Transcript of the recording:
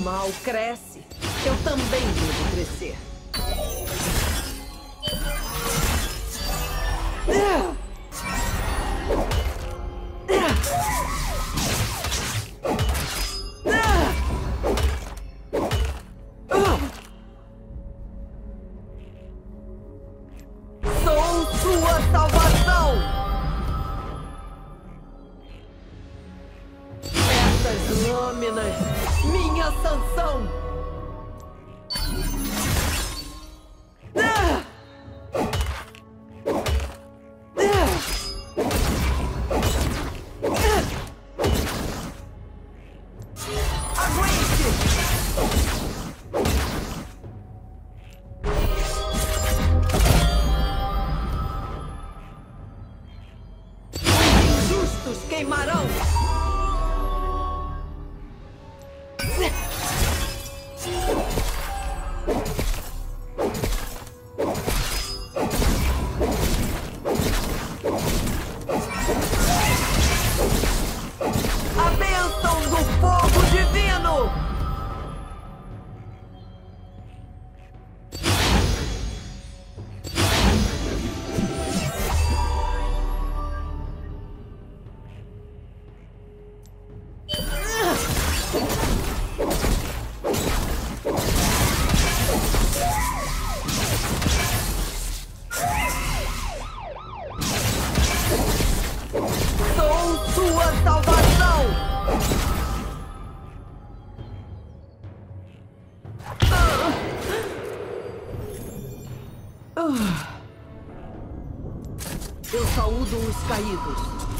mal cresce, eu também devo crescer. Sou sua salvação! Essas lâminas, minha sanção! Os queimarão! A bênção do fogo divino! Sou sua salvação! Eu saúdo os caídos.